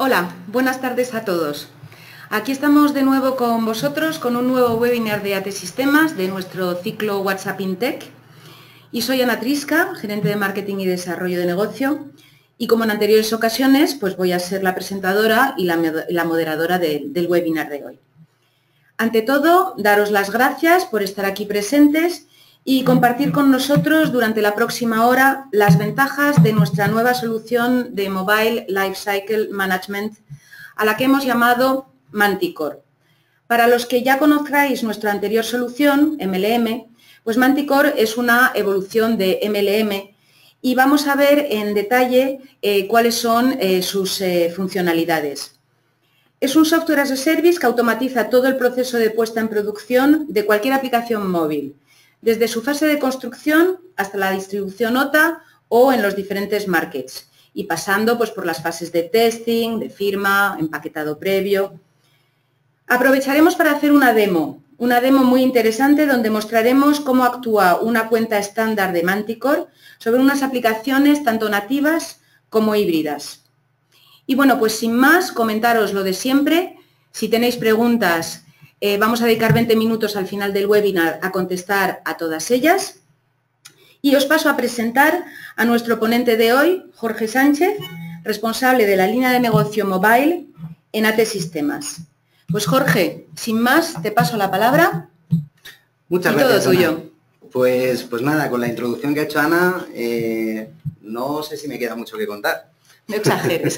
Hola, buenas tardes a todos. Aquí estamos de nuevo con vosotros con un nuevo webinar de AT Sistemas de nuestro ciclo WhatsApp InTech. Y soy Ana Trisca, gerente de Marketing y Desarrollo de Negocio. Y como en anteriores ocasiones, pues voy a ser la presentadora y la moderadora del webinar de hoy. Ante todo, daros las gracias por estar aquí presentes y compartir con nosotros durante la próxima hora las ventajas de nuestra nueva solución de Mobile Lifecycle Management, a la que hemos llamado Manticore. Para los que ya conozcáis nuestra anterior solución, MLM, pues Manticore es una evolución de MLM y vamos a ver en detalle cuáles son sus funcionalidades. Es un software as a service que automatiza todo el proceso de puesta en producción de cualquier aplicación móvil, desde su fase de construcción hasta la distribución OTA o en los diferentes markets, y pasando pues, por las fases de testing, de firma, empaquetado previo. Aprovecharemos para hacer una demo muy interesante donde mostraremos cómo actúa una cuenta estándar de Manticore sobre unas aplicaciones tanto nativas como híbridas. Y bueno, pues sin más, comentaros lo de siempre. Si tenéis preguntas, vamos a dedicar 20 minutos al final del webinar a contestar a todas ellas. Y os paso a presentar a nuestro ponente de hoy, Jorge Sánchez, responsable de la línea de negocio mobile en AT Sistemas. Pues Jorge, sin más, te paso la palabra. Muchas gracias, todo tuyo. Ana. Pues nada, con la introducción que ha hecho Ana, no sé si me queda mucho que contar. No exageres.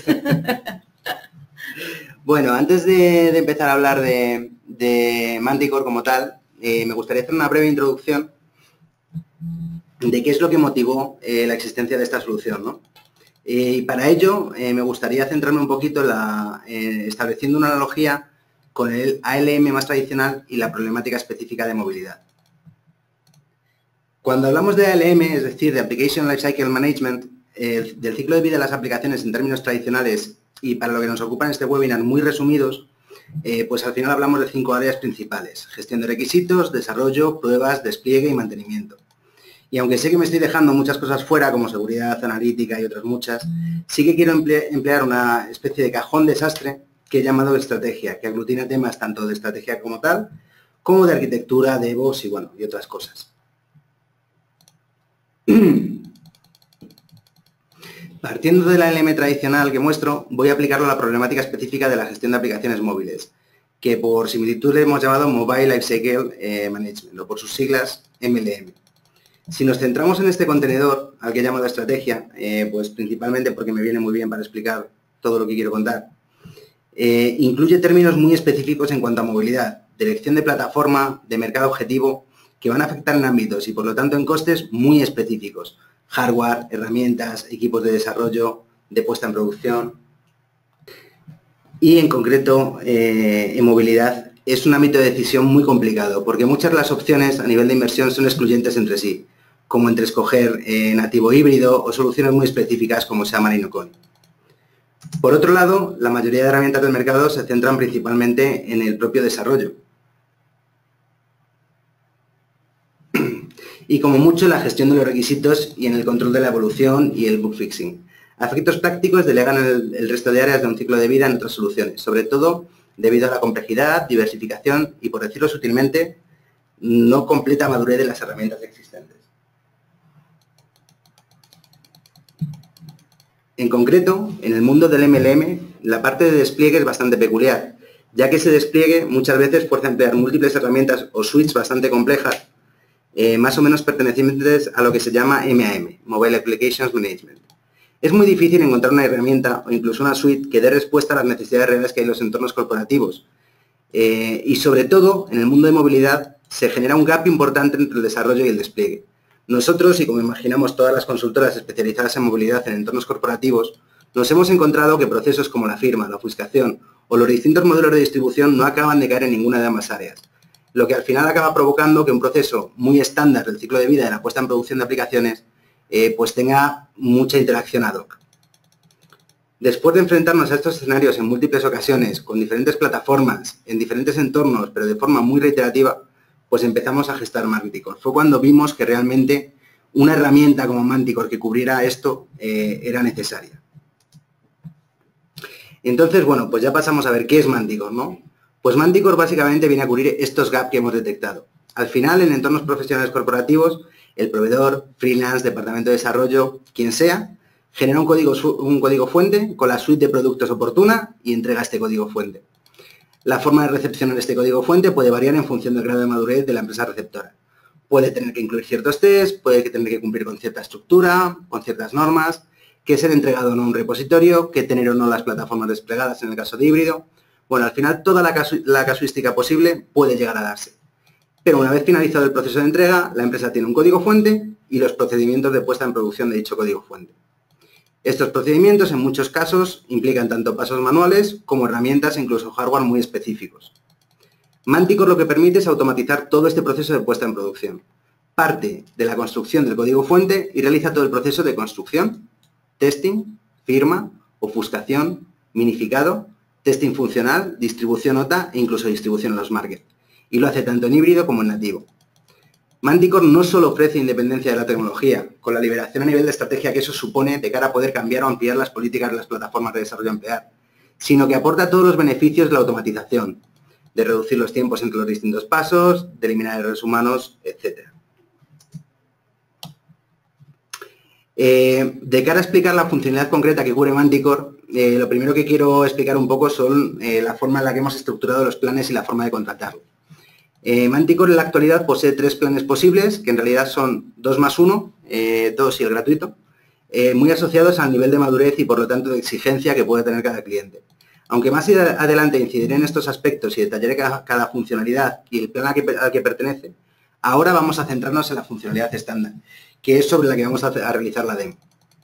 Bueno, antes de empezar a hablar de Manticore como tal, me gustaría hacer una breve introducción de qué es lo que motivó la existencia de esta solución, ¿no? Y para ello me gustaría centrarme un poquito estableciendo una analogía con el ALM más tradicional y la problemática específica de movilidad. Cuando hablamos de ALM, es decir, de Application Lifecycle Management, del ciclo de vida de las aplicaciones en términos tradicionales y para lo que nos ocupa en este webinar muy resumidos, pues al final hablamos de 5 áreas principales: gestión de requisitos, desarrollo, pruebas, despliegue y mantenimiento. Y aunque sé que me estoy dejando muchas cosas fuera, como seguridad, analítica y otras muchas, sí que quiero emplear una especie de cajón desastre que he llamado estrategia, que aglutina temas tanto de estrategia como tal, como de arquitectura, DevOps y otras cosas. Partiendo de la ALM tradicional que muestro, voy a aplicarlo a la problemática específica de la gestión de aplicaciones móviles, que por similitud le hemos llamado Mobile Lifecycle Management, o por sus siglas MLM. Si nos centramos en este contenedor, al que he llamado estrategia, pues principalmente porque me viene muy bien para explicar todo lo que quiero contar, incluye términos muy específicos en cuanto a movilidad, de elección de plataforma, de mercado objetivo, que van a afectar en ámbitos y por lo tanto en costes muy específicos: hardware, herramientas, equipos de desarrollo, de puesta en producción. Y en concreto, en movilidad, es un ámbito de decisión muy complicado, porque muchas de las opciones a nivel de inversión son excluyentes entre sí, como entre escoger nativo híbrido o soluciones muy específicas como Xamarin y Nocon. Por otro lado, la mayoría de herramientas del mercado se centran principalmente en el propio desarrollo. Y como mucho la gestión de los requisitos y en el control de la evolución y el bug fixing. A efectos prácticos delegan el resto de áreas de un ciclo de vida en otras soluciones, sobre todo debido a la complejidad, diversificación y, por decirlo sutilmente, no completa madurez de las herramientas existentes. En concreto, en el mundo del MLM, la parte de despliegue es bastante peculiar, ya que ese despliegue muchas veces fuerza a emplear múltiples herramientas o suites bastante complejas, más o menos pertenecientes a lo que se llama MAM, Mobile Applications Management. Es muy difícil encontrar una herramienta o incluso una suite que dé respuesta a las necesidades reales que hay en los entornos corporativos. Y sobre todo, en el mundo de movilidad, se genera un gap importante entre el desarrollo y el despliegue. Nosotros, y como imaginamos todas las consultoras especializadas en movilidad en entornos corporativos, nos hemos encontrado que procesos como la firma, la ofuscación o los distintos modelos de distribución no acaban de caer en ninguna de ambas áreas, lo que al final acaba provocando que un proceso muy estándar del ciclo de vida de la puesta en producción de aplicaciones pues tenga mucha interacción ad hoc. Después de enfrentarnos a estos escenarios en múltiples ocasiones, con diferentes plataformas, en diferentes entornos, pero de forma muy reiterativa, pues empezamos a gestar Manticore. Fue cuando vimos que realmente una herramienta como Manticore que cubriera esto era necesaria. Entonces, bueno, pues ya pasamos a ver qué es Manticore, ¿no? Pues Manticore básicamente viene a cubrir estos gaps que hemos detectado. Al final, en entornos profesionales corporativos, el proveedor, freelance, departamento de desarrollo, quien sea, genera un código fuente con la suite de productos oportuna y entrega este código fuente. La forma de recepcionar este código fuente puede variar en función del grado de madurez de la empresa receptora. Puede tener que incluir ciertos tests, puede tener que cumplir con cierta estructura, con ciertas normas, que ser entregado o no a un repositorio, que tener o no las plataformas desplegadas en el caso de híbrido. Bueno, al final toda la casuística posible puede llegar a darse. Pero una vez finalizado el proceso de entrega, la empresa tiene un código fuente y los procedimientos de puesta en producción de dicho código fuente. Estos procedimientos en muchos casos implican tanto pasos manuales como herramientas e incluso hardware muy específicos. Manticore lo que permite es automatizar todo este proceso de puesta en producción. Parte de la construcción del código fuente y realiza todo el proceso de construcción, testing, firma, ofuscación, minificado, testing funcional, distribución OTA e incluso distribución en los markets. Y lo hace tanto en híbrido como en nativo. Manticore no solo ofrece independencia de la tecnología, con la liberación a nivel de estrategia que eso supone de cara a poder cambiar o ampliar las políticas de las plataformas de desarrollo a emplear, sino que aporta todos los beneficios de la automatización, de reducir los tiempos entre los distintos pasos, de eliminar errores humanos, etc. De cara a explicar la funcionalidad concreta que cubre Manticore, lo primero que quiero explicar un poco son la forma en la que hemos estructurado los planes y la forma de contratarlo. Manticore en la actualidad posee 3 planes posibles, que en realidad son 2 más 1, 2 y el gratuito, muy asociados al nivel de madurez y por lo tanto de exigencia que puede tener cada cliente. Aunque más adelante incidiré en estos aspectos y detallaré cada funcionalidad y el plan al que pertenece, ahora vamos a centrarnos en la funcionalidad estándar, que es sobre la que vamos a realizar la demo.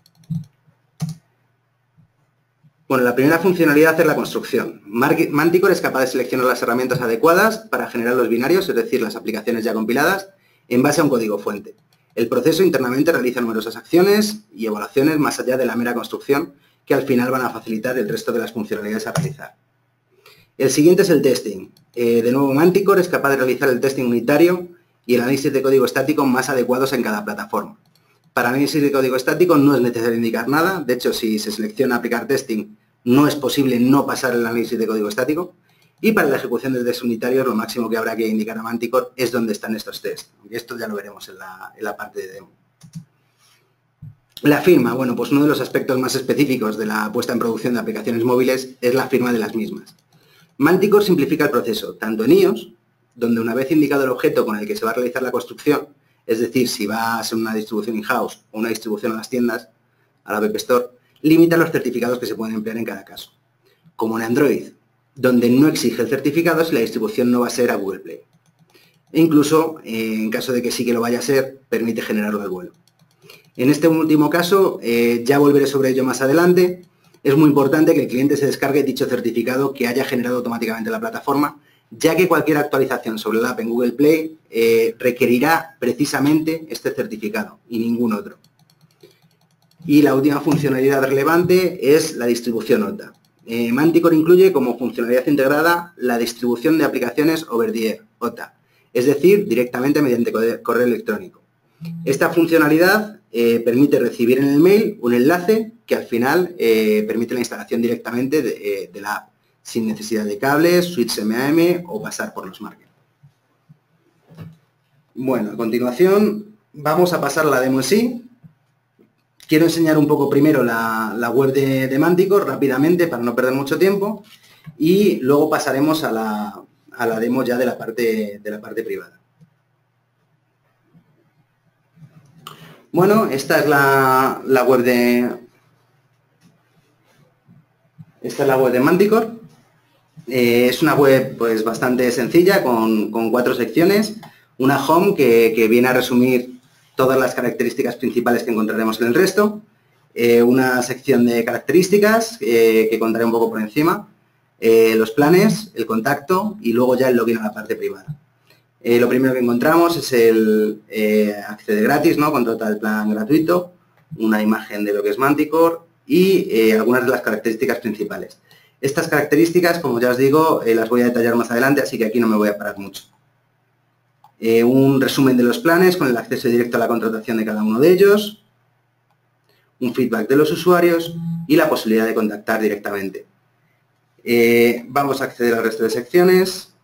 Bueno, la primera funcionalidad es la construcción. Manticore es capaz de seleccionar las herramientas adecuadas para generar los binarios, es decir, las aplicaciones ya compiladas, en base a un código fuente. El proceso internamente realiza numerosas acciones y evaluaciones más allá de la mera construcción, que al final van a facilitar el resto de las funcionalidades a realizar. El siguiente es el testing. De nuevo, Manticore es capaz de realizar el testing unitario y el análisis de código estático más adecuados en cada plataforma. Para análisis de código estático no es necesario indicar nada. De hecho, si se selecciona aplicar testing, no es posible no pasar el análisis de código estático. Y para la ejecución de test unitarios, lo máximo que habrá que indicar a Manticore es dónde están estos tests. Y esto ya lo veremos en la parte de demo. La firma, bueno, pues uno de los aspectos más específicos de la puesta en producción de aplicaciones móviles es la firma de las mismas. Manticore simplifica el proceso, tanto en iOS, donde una vez indicado el objeto con el que se va a realizar la construcción, es decir, si va a ser una distribución in-house o una distribución a las tiendas, a la Web Store, limita los certificados que se pueden emplear en cada caso. Como en Android, donde no exige el certificado si la distribución no va a ser a Google Play. E incluso, en caso de que sí que lo vaya a ser, permite generarlo al vuelo. En este último caso, ya volveré sobre ello más adelante, es muy importante que el cliente se descargue dicho certificado que haya generado automáticamente la plataforma, ya que cualquier actualización sobre la app en Google Play requerirá precisamente este certificado y ningún otro. Y la última funcionalidad relevante es la distribución OTA. Manticore incluye como funcionalidad integrada la distribución de aplicaciones over the air, OTA, es decir, directamente mediante correo electrónico. Esta funcionalidad permite recibir en el mail un enlace que al final permite la instalación directamente de la app, sin necesidad de cables, switch MAM o pasar por los markets. Bueno, a continuación vamos a pasar a la demo en sí. Quiero enseñar un poco primero la web de Manticore rápidamente para no perder mucho tiempo y luego pasaremos a la demo ya de la parte privada. Bueno, esta es la web de Manticore. Es una web pues bastante sencilla con 4 secciones. Una home que viene a resumir todas las características principales que encontraremos en el resto. Una sección de características que contaré un poco por encima. Los planes, el contacto y luego ya el login a la parte privada. Lo primero que encontramos es el acceder gratis, ¿no? Contratar el plan gratuito, una imagen de lo que es Manticore y algunas de las características principales. Estas características, como ya os digo, las voy a detallar más adelante, así que aquí no me voy a parar mucho. Un resumen de los planes con el acceso directo a la contratación de cada uno de ellos, un feedback de los usuarios y la posibilidad de contactar directamente. Vamos a acceder al resto de secciones.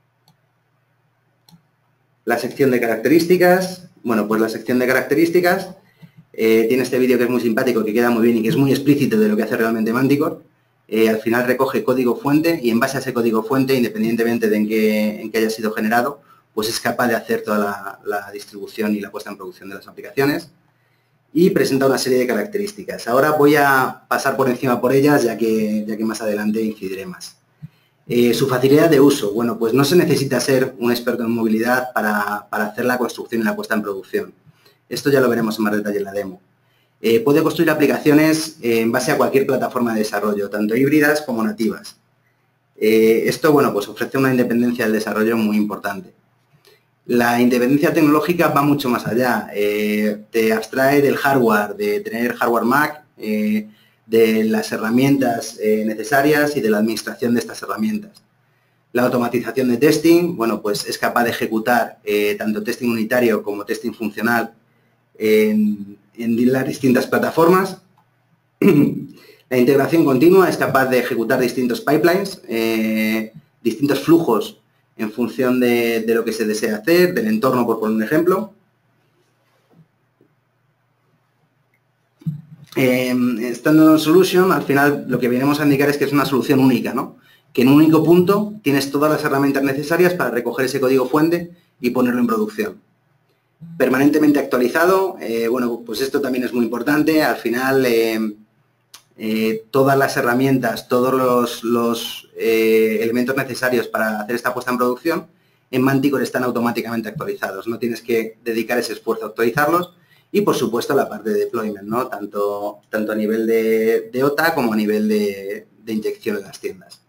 La sección de características. Bueno, pues la sección de características tiene este vídeo que es muy simpático, que queda muy bien y que es muy explícito de lo que hace realmente Manticore. Al final recoge código fuente y en base a ese código fuente, independientemente de en qué haya sido generado, pues es capaz de hacer toda la distribución y la puesta en producción de las aplicaciones. Y presenta una serie de características. Ahora voy a pasar por encima por ellas, ya que más adelante incidiré más. Su facilidad de uso. Bueno, pues no se necesita ser un experto en movilidad para hacer la construcción y la puesta en producción. Esto ya lo veremos en más detalle en la demo. Puede construir aplicaciones en base a cualquier plataforma de desarrollo, tanto híbridas como nativas. Esto, bueno, pues ofrece una independencia del desarrollo muy importante. La independencia tecnológica va mucho más allá. Te abstrae del hardware, de tener hardware Mac, de las herramientas necesarias y de la administración de estas herramientas. La automatización de testing, bueno, pues es capaz de ejecutar tanto testing unitario como testing funcional en las distintas plataformas. La integración continua es capaz de ejecutar distintos pipelines, distintos flujos en función de lo que se desea hacer, del entorno, por poner un ejemplo. Standalone Solution, al final lo que venimos a indicar es que es una solución única, ¿no? Que en un único punto tienes todas las herramientas necesarias para recoger ese código fuente y ponerlo en producción. Permanentemente actualizado, bueno, pues esto también es muy importante. Al final, todas las herramientas, todos los elementos necesarios para hacer esta puesta en producción, en Manticore están automáticamente actualizados. No tienes que dedicar ese esfuerzo a actualizarlos. Y, por supuesto, la parte de deployment, ¿no? Tanto a nivel de OTA como a nivel de inyección en las tiendas.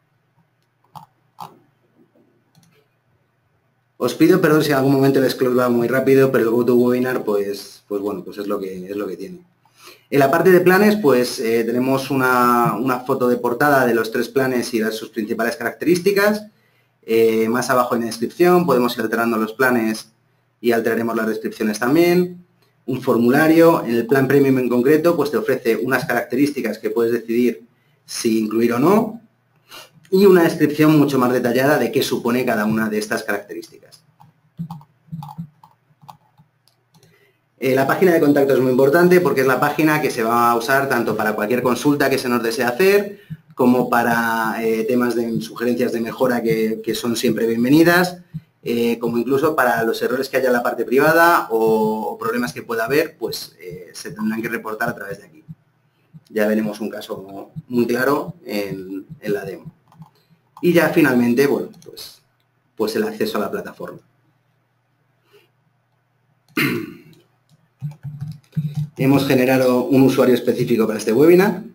Os pido perdón si en algún momento el scroll va muy rápido, pero el GoToWebinar, pues bueno, pues es lo que tiene. En la parte de planes, pues tenemos una foto de portada de los 3 planes y sus principales características. Más abajo en la descripción podemos ir alterando los planes y alteraremos las descripciones también. Un formulario, en el plan Premium en concreto, pues te ofrece unas características que puedes decidir si incluir o no, y una descripción mucho más detallada de qué supone cada una de estas características. La página de contacto es muy importante porque es la página que se va a usar tanto para cualquier consulta que se nos desee hacer, como para temas de sugerencias de mejora que son siempre bienvenidas, como incluso para los errores que haya en la parte privada o problemas que pueda haber, pues se tendrán que reportar a través de aquí. Ya veremos un caso muy claro en la demo. Y ya finalmente, bueno, pues el acceso a la plataforma. Hemos generado un usuario específico para este webinar.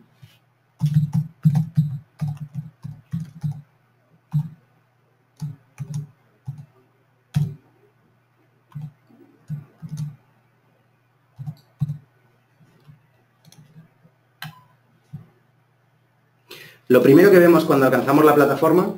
Lo primero que vemos cuando alcanzamos la plataforma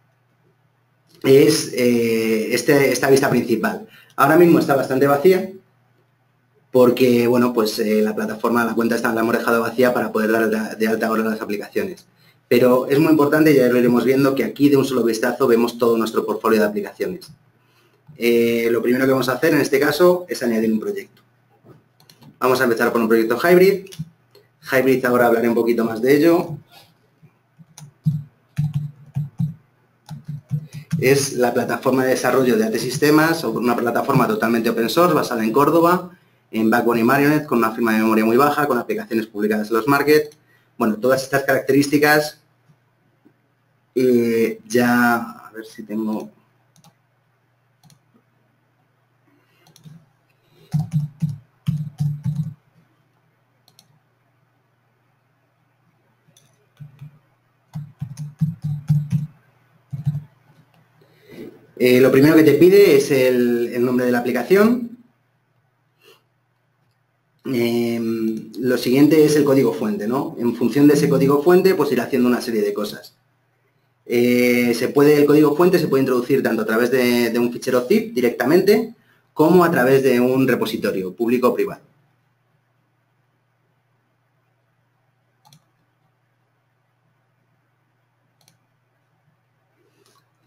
es esta vista principal. Ahora mismo está bastante vacía porque, bueno, pues la plataforma, la cuenta la hemos dejado vacía para poder dar de alta ahora las aplicaciones. Pero es muy importante, ya lo iremos viendo, que aquí de un solo vistazo vemos todo nuestro portfolio de aplicaciones. Lo primero que vamos a hacer en este caso es añadir un proyecto. Vamos a empezar por un proyecto Hybrid. Hybrid, ahora hablaré un poquito más de ello. Es la plataforma de desarrollo de AT Sistemas, una plataforma totalmente open source basada en Córdoba, en Backbone y Marionette, con una firma de memoria muy baja, con aplicaciones publicadas en los market. Bueno, todas estas características ya, a ver si tengo... lo primero que te pide es el nombre de la aplicación. Lo siguiente es el código fuente, ¿no? En función de ese código fuente, pues ir haciendo una serie de cosas. El código fuente se puede introducir tanto a través de un fichero zip directamente, como a través de un repositorio público o privado.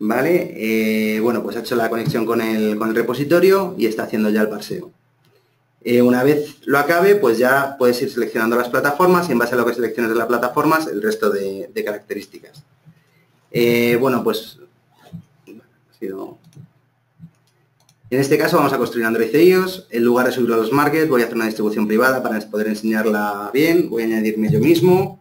¿vale? Bueno, pues ha hecho la conexión con el repositorio y está haciendo ya el parseo. Una vez lo acabe, pues ya puedes ir seleccionando las plataformas y en base a lo que selecciones de las plataformas, el resto de características. Bueno, pues ha sido... En este caso vamos a construir Android e iOS. En lugar de subirlo a los markets, voy a hacer una distribución privada para poder enseñarla bien. Voy a añadirme yo mismo.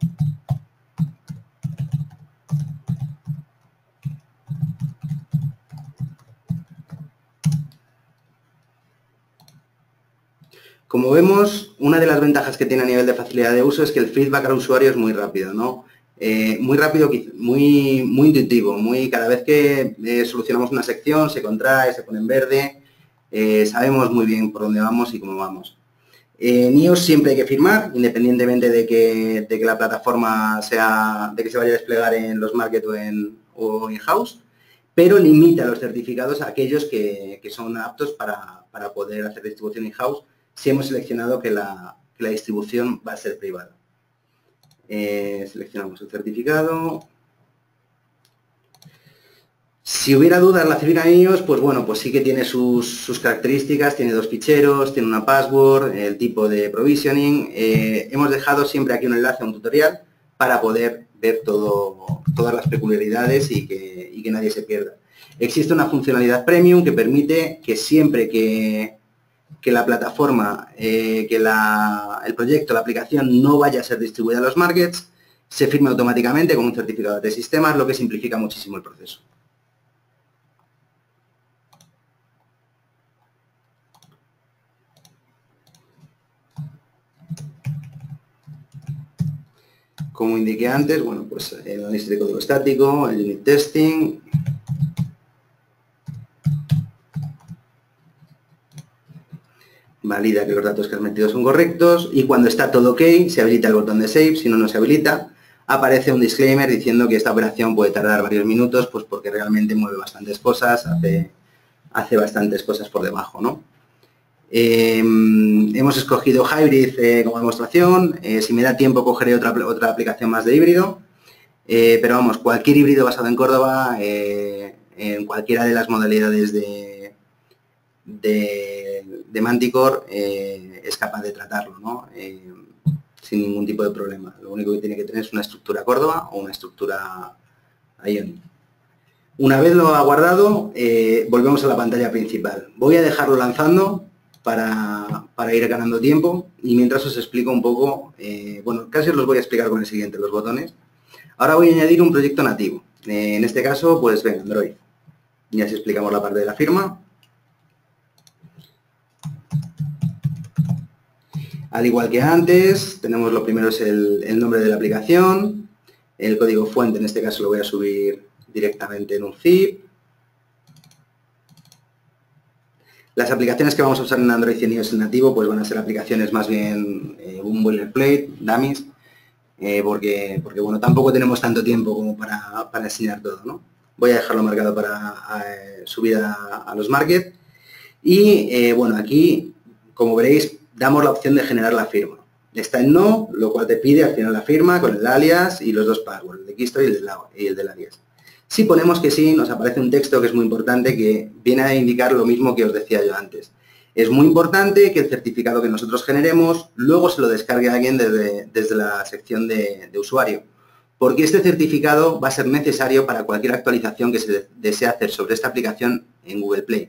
Como vemos, una de las ventajas que tiene a nivel de facilidad de uso es que el feedback al usuario es muy rápido, ¿no? Muy rápido, muy intuitivo, cada vez que solucionamos una sección se contrae, se pone en verde, sabemos muy bien por dónde vamos y cómo vamos. En iOS siempre hay que firmar, independientemente de que la plataforma sea, de que se vaya a desplegar en los market o in-house, pero limita los certificados a aquellos que son aptos para poder hacer distribución in-house si hemos seleccionado que la distribución va a ser privada. Seleccionamos el certificado. Si hubiera dudas la recibir a iOS, pues bueno, pues sí que tiene sus características, tiene 2 ficheros, tiene una password, el tipo de provisioning. Hemos dejado siempre aquí un enlace a un tutorial para poder ver todas las peculiaridades y que nadie se pierda. Existe una funcionalidad premium que permite que siempre que la plataforma, el proyecto, la aplicación no vaya a ser distribuida a los markets, se firme automáticamente con un certificado de sistemas, lo que simplifica muchísimo el proceso. Como indiqué antes, bueno, pues el análisis de código estático, el unit testing. Valida que los datos que has metido son correctos y cuando está todo ok, se habilita el botón de save, si no, no se habilita. Aparece un disclaimer diciendo que esta operación puede tardar varios minutos, pues porque realmente mueve bastantes cosas, hace bastantes cosas por debajo, ¿no? Hemos escogido Hybrid como demostración. Si me da tiempo cogeré otra aplicación más de híbrido. Pero vamos, cualquier híbrido basado en Córdoba, en cualquiera de las modalidades de Manticore, es capaz de tratarlo, ¿no? Sin ningún tipo de problema. Lo único que tiene que tener es una estructura Córdoba o una estructura Ionic. Una vez lo ha guardado, volvemos a la pantalla principal. Voy a dejarlo lanzando para ir ganando tiempo y mientras os explico un poco, bueno, casi os los voy a explicar con el siguiente, los botones. Ahora voy a añadir un proyecto nativo. En este caso, pues ven, Android. Y así explicamos la parte de la firma. Al igual que antes, tenemos lo primero es el nombre de la aplicación, el código fuente, en este caso lo voy a subir directamente en un zip. Las aplicaciones que vamos a usar en Android y en iOS nativo pues van a ser aplicaciones más bien un boilerplate, dummies, porque bueno, tampoco tenemos tanto tiempo como para enseñar todo, ¿no? Voy a dejarlo marcado para subir a los market y bueno, aquí, como veréis, damos la opción de generar la firma. Está en no, lo cual te pide al final la firma con el alias y los dos passwords, el de Keystore y el del alias. Si ponemos que sí, nos aparece un texto que es muy importante que viene a indicar lo mismo que os decía yo antes. Es muy importante que el certificado que nosotros generemos luego se lo descargue a alguien desde la sección de usuario, porque este certificado va a ser necesario para cualquier actualización que se desee hacer sobre esta aplicación en Google Play.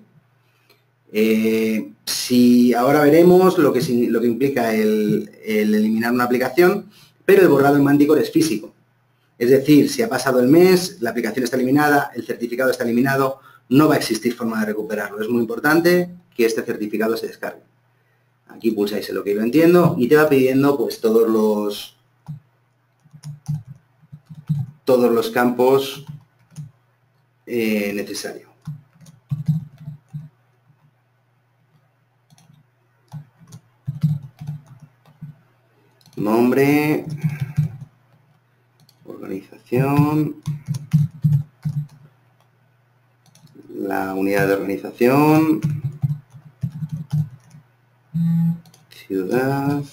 Si ahora veremos lo que implica el eliminar una aplicación, pero el borrado en Manticore es físico. Es decir, si ha pasado el mes, la aplicación está eliminada, el certificado está eliminado, no va a existir forma de recuperarlo. Es muy importante que este certificado se descargue. Aquí pulsáis en lo que yo entiendo y te va pidiendo pues todos los campos necesarios. Nombre, organización, la unidad de organización, ciudad,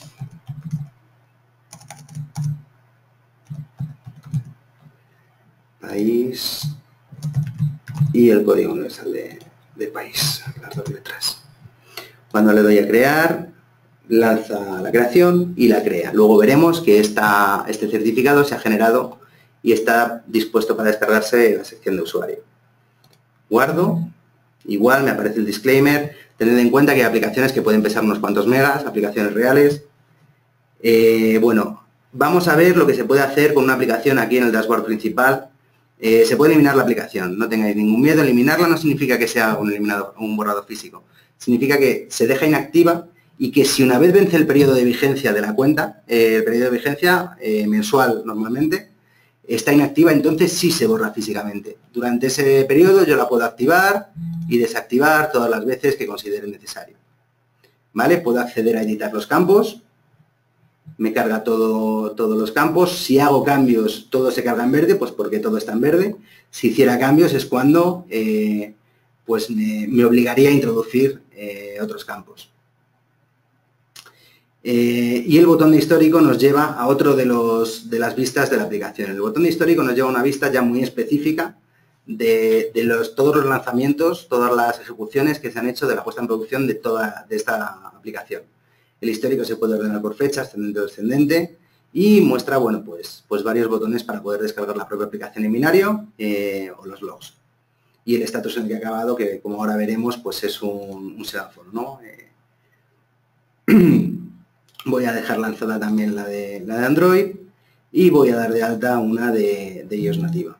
país, y el código universal de país, las 2 letras. Cuando le doy a crear, lanza la creación y la crea. Luego veremos que este certificado se ha generado y está dispuesto para descargarse en la sección de usuario. Guardo, igual me aparece el disclaimer. Tened en cuenta que hay aplicaciones que pueden pesar unos cuantos megas, aplicaciones reales. Bueno, vamos a ver lo que se puede hacer con una aplicación aquí en el dashboard principal. Se puede eliminar la aplicación, no tengáis ningún miedo. Eliminarla no significa que sea un borrado físico. Significa que se deja inactiva y que si una vez vence el periodo de vigencia de la cuenta, el periodo de vigencia mensual normalmente, está inactiva, entonces sí se borra físicamente. Durante ese periodo yo la puedo activar y desactivar todas las veces que considere necesario. ¿Vale? Puedo acceder a editar los campos, me carga todos los campos. Si hago cambios, todo se carga en verde, pues porque todo está en verde. Si hiciera cambios es cuando pues me obligaría a introducir otros campos. Y el botón de histórico nos lleva a otro de las vistas de la aplicación. El botón de histórico nos lleva a una vista ya muy específica de todos los lanzamientos, todas las ejecuciones que se han hecho de la puesta en producción de esta aplicación. El histórico se puede ordenar por fecha, ascendente o descendente, y muestra, bueno, pues varios botones para poder descargar la propia aplicación en binario o los logs. Y el estatus en el que ha acabado, que como ahora veremos, pues es un semáforo, ¿no? Voy a dejar lanzada también la de Android y voy a dar de alta una de iOS nativa.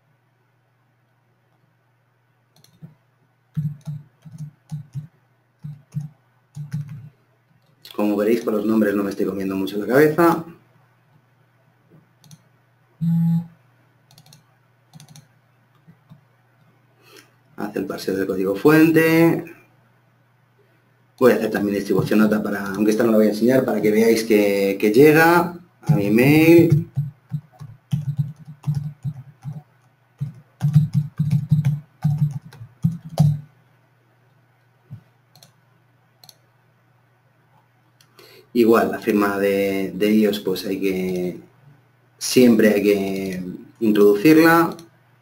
Como veréis, con los nombres no me estoy comiendo mucho la cabeza. Hace el parseo del código fuente. Voy a hacer también distribución nota para, aunque esta no la voy a enseñar, para que veáis que llega a mi email. Igual, la firma de iOS, pues siempre hay que introducirla.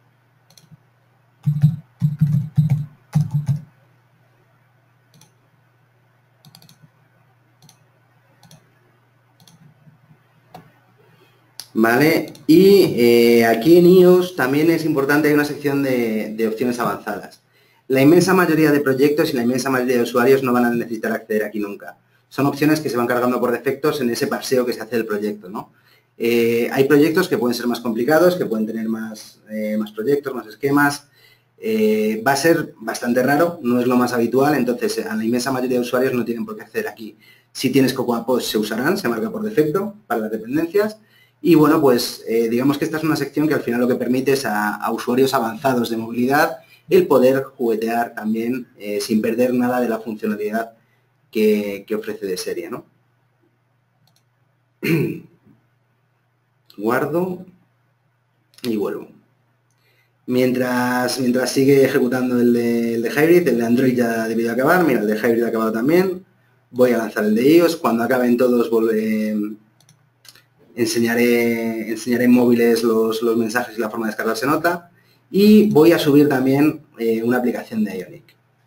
¿Vale? Y aquí en iOS también es importante, hay una sección de opciones avanzadas. La inmensa mayoría de proyectos y la inmensa mayoría de usuarios no van a necesitar acceder aquí nunca. Son opciones que se van cargando por defectos en ese parseo que se hace del proyecto, ¿no? Hay proyectos que pueden ser más complicados, que pueden tener más proyectos, más esquemas. Va a ser bastante raro, no es lo más habitual, entonces a la inmensa mayoría de usuarios no tienen por qué acceder aquí. Si tienes Cocoa Pods se usarán, se marca por defecto para las dependencias. Y bueno, pues digamos que esta es una sección que al final lo que permite es a usuarios avanzados de movilidad el poder juguetear también sin perder nada de la funcionalidad que ofrece de serie, ¿no? Guardo y vuelvo. Mientras sigue ejecutando el de Hybrid, el de Android ya ha debido acabar, mira, el de Hybrid ha acabado también. Voy a lanzar el de iOS, cuando acaben todos enseñaré en móviles los mensajes y la forma de descargarse nota. Y voy a subir también una aplicación de Ionic.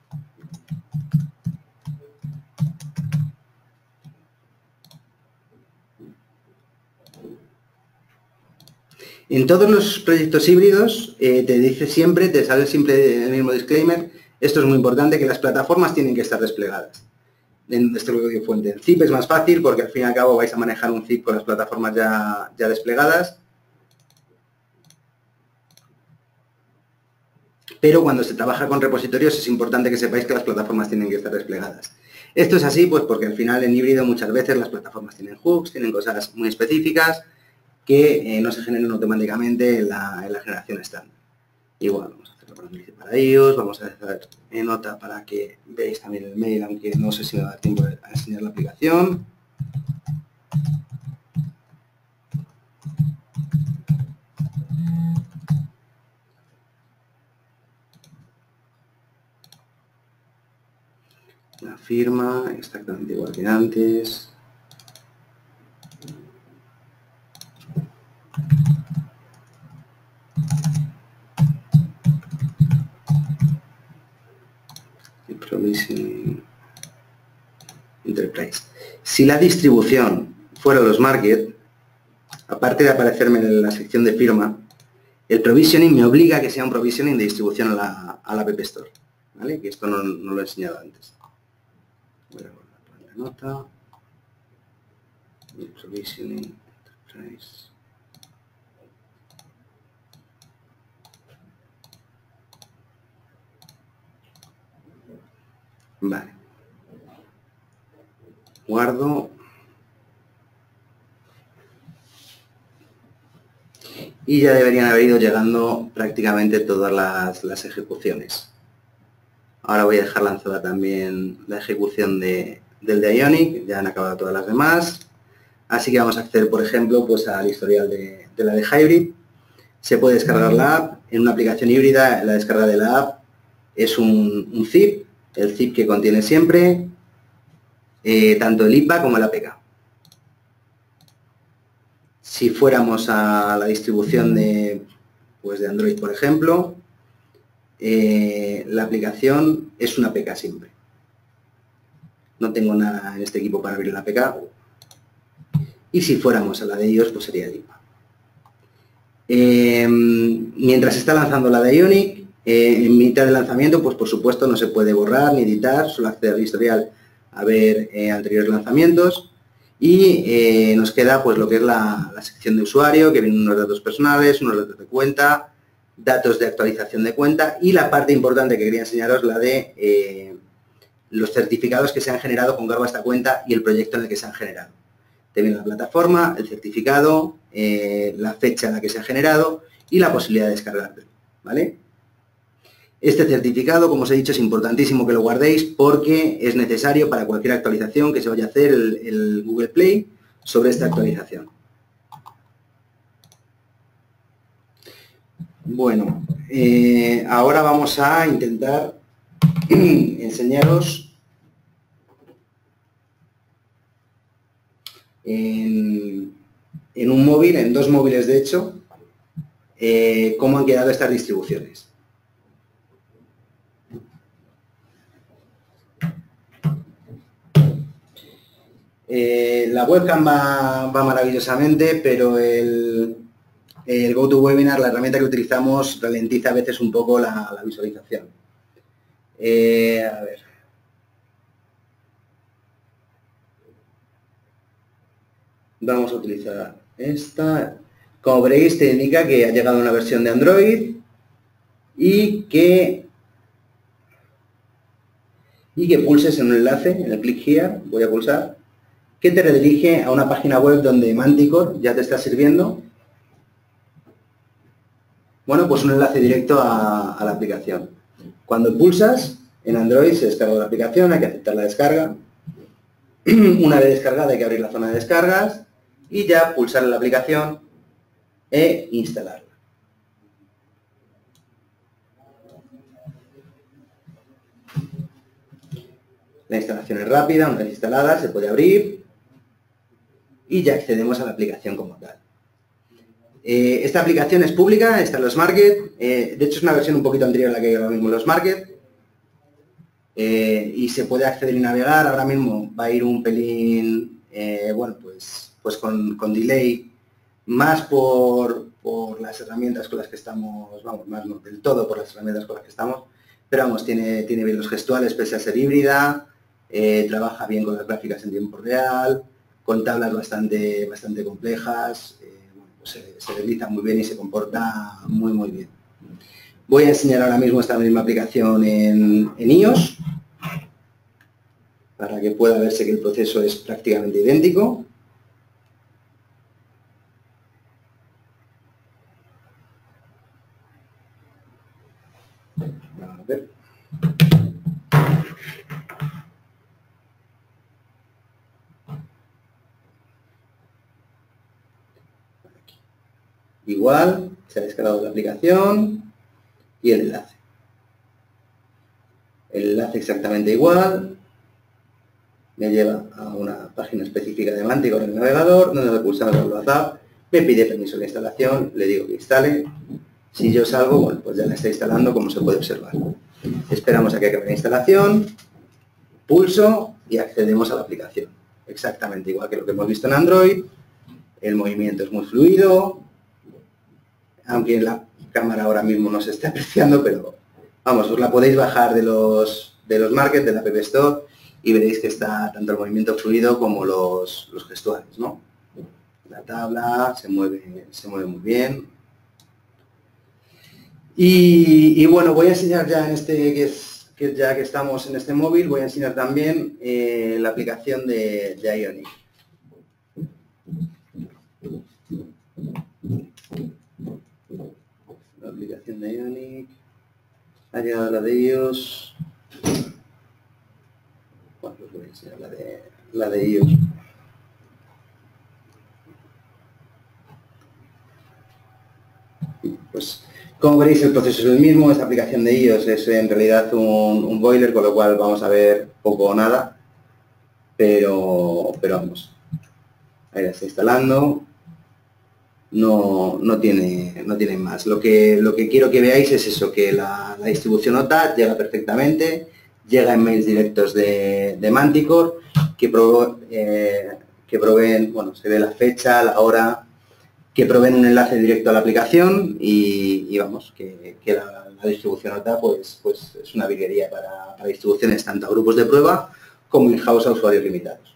En todos los proyectos híbridos te sale siempre el mismo disclaimer. Esto es muy importante, que las plataformas tienen que estar desplegadas en este código fuente. En zip es más fácil porque al fin y al cabo vais a manejar un zip con las plataformas ya desplegadas. Pero cuando se trabaja con repositorios es importante que sepáis que las plataformas tienen que estar desplegadas. Esto es así pues porque al final en híbrido muchas veces las plataformas tienen hooks, tienen cosas muy específicas que no se generan automáticamente en la generación estándar. Igual, vamos a hacerlo para iOS, vamos a hacer en nota para que veáis también el mail, aunque no sé si me va a dar tiempo a enseñar la aplicación. La firma, exactamente igual que antes. Enterprise. Si la distribución fuera los market, aparte de aparecerme en la sección de firma, el provisioning me obliga a que sea un provisioning de distribución a la App Store, ¿vale? Que esto no lo he enseñado antes. Voy a poner la nota. Provisioning Enterprise. Vale. Guardo. Y ya deberían haber ido llegando prácticamente todas las ejecuciones. Ahora voy a dejar lanzada también la ejecución del de Ionic. Ya han acabado todas las demás. Así que vamos a acceder, por ejemplo, pues al historial de la de Hybrid. Se puede descargar la app. En una aplicación híbrida, la descarga de la app es un zip, el zip que contiene siempre tanto el IPA como el APK. Si fuéramos a la distribución de Android, por ejemplo, la aplicación es una APK siempre. No tengo nada en este equipo para abrir la APK. Y si fuéramos a la de iOS, pues sería el IPA. Mientras está lanzando la de Ionic, en mitad del lanzamiento, pues por supuesto no se puede borrar ni editar, solo acceder al historial a ver anteriores lanzamientos. Y nos queda pues lo que es la sección de usuario, que vienen unos datos personales, unos datos de cuenta, datos de actualización de cuenta y la parte importante que quería enseñaros, la de los certificados que se han generado con cargo a esta cuenta y el proyecto en el que se han generado. Te viene la plataforma, el certificado, la fecha en la que se ha generado y la posibilidad de descargártelo, ¿vale? Este certificado, como os he dicho, es importantísimo que lo guardéis porque es necesario para cualquier actualización que se vaya a hacer el Google Play sobre esta actualización. Bueno, ahora vamos a intentar enseñaros en un móvil, en dos móviles de hecho, cómo han quedado estas distribuciones. La webcam va maravillosamente, pero el GoToWebinar, la herramienta que utilizamos, ralentiza a veces un poco la visualización. A ver. Vamos a utilizar esta. Como veréis, te indica que ha llegado una versión de Android y que pulses en un enlace, en el click here, voy a pulsar, que te redirige a una página web donde Manticore ya te está sirviendo. Bueno, pues un enlace directo a la aplicación. Cuando pulsas, en Android se descarga la aplicación, hay que aceptar la descarga. Una vez descargada hay que abrir la zona de descargas y ya pulsar en la aplicación e instalarla. La instalación es rápida, una vez instalada se puede abrir y ya accedemos a la aplicación como tal. Esta aplicación es pública, está en los Market, de hecho es una versión un poquito anterior a la que hay ahora mismo en los Market, y se puede acceder y navegar. Ahora mismo va a ir un pelín, bueno, pues con delay, más por las herramientas con las que estamos, vamos, más no del todo por las herramientas con las que estamos, pero vamos, tiene bien los gestuales pese a ser híbrida, trabaja bien con las gráficas en tiempo real, con tablas bastante complejas, bueno, pues se desliza muy bien y se comporta muy bien. Voy a enseñar ahora mismo esta misma aplicación en iOS, para que pueda verse que el proceso es prácticamente idéntico. A ver. Igual, se ha descargado la aplicación y el enlace. El enlace exactamente igual. Me lleva a una página específica de Manticore en el navegador, donde le pulsamos el WhatsApp, me pide permiso de instalación, le digo que instale. Si yo salgo, bueno, pues ya la está instalando, como se puede observar. Esperamos a que acabe la instalación, pulso y accedemos a la aplicación. Exactamente igual que lo que hemos visto en Android. El movimiento es muy fluido, aunque en la cámara ahora mismo no se está apreciando, pero vamos, os la podéis bajar de los markets, de la App Store, y veréis que está tanto el movimiento fluido como los gestuales, ¿no? La tabla se mueve muy bien. Y bueno, voy a enseñar ya en este, ya que estamos en este móvil, voy a enseñar también la aplicación de Ionic. La aplicación de Ionic. Ha llegado la de iOS. Bueno, os voy a enseñar la de iOS. Pues, como veréis, el proceso es el mismo. Esta aplicación de iOS es en realidad un boiler, con lo cual vamos a ver poco o nada. Pero vamos. Ahí la está instalando. No tiene más. Lo que quiero que veáis es eso, que la distribución OTA llega perfectamente, llega en mails directos de Manticore, que proveen, bueno, se ve la fecha, la hora, que proveen un enlace directo a la aplicación y vamos, que la distribución OTA pues es una virguería para distribuciones tanto a grupos de prueba como in-house a usuarios limitados.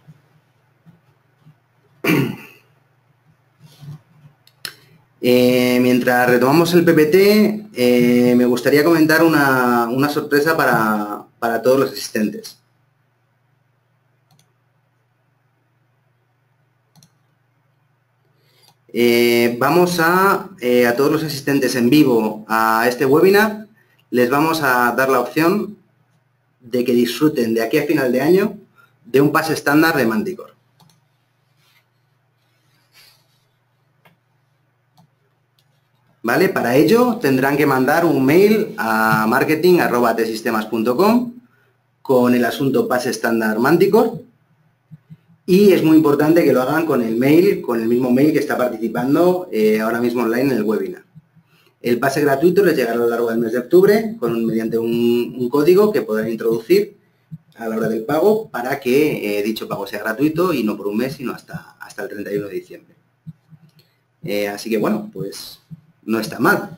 Mientras retomamos el PPT, me gustaría comentar una sorpresa para todos los asistentes. Vamos a todos los asistentes en vivo a este webinar, les vamos a dar la opción de que disfruten de aquí a final de año de un pase estándar de Manticore. ¿Vale? Para ello tendrán que mandar un mail a marketing@atsistemas.com con el asunto pase estándar Manticore, y es muy importante que lo hagan con el mismo mail que está participando ahora mismo online en el webinar. El pase gratuito les llegará a lo largo del mes de octubre mediante un código que podrán introducir a la hora del pago para que dicho pago sea gratuito y no por un mes, sino hasta el 31 de diciembre. Así que bueno, pues no está mal.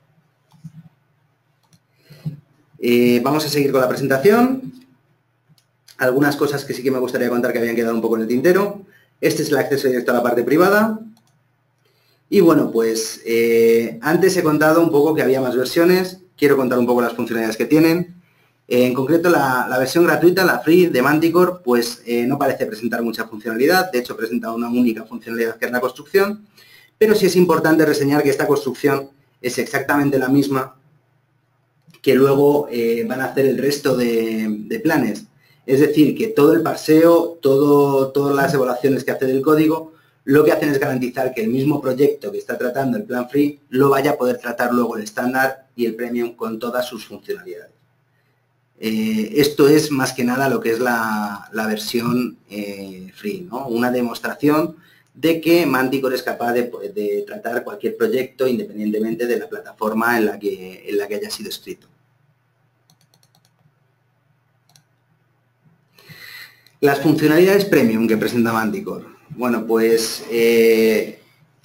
Vamos a seguir con la presentación. Algunas cosas que sí que me gustaría contar que habían quedado un poco en el tintero. Este es el acceso directo a la parte privada. Y bueno, pues antes he contado un poco que había más versiones. Quiero contar un poco las funcionalidades que tienen. En concreto, la versión gratuita, la free de Manticore, pues no parece presentar mucha funcionalidad. De hecho, presenta una única funcionalidad, que es la construcción. Pero sí es importante reseñar que esta construcción es exactamente la misma que luego van a hacer el resto de planes. Es decir, que todo el parseo, todas las evaluaciones que hace del código, lo que hacen es garantizar que el mismo proyecto que está tratando el plan free lo vaya a poder tratar luego el estándar y el premium con todas sus funcionalidades. Esto es más que nada lo que es la versión free, ¿no? Una demostración de que Manticore es capaz de tratar cualquier proyecto independientemente de la plataforma en la que haya sido escrito. Las funcionalidades premium que presenta Manticore. Bueno, pues el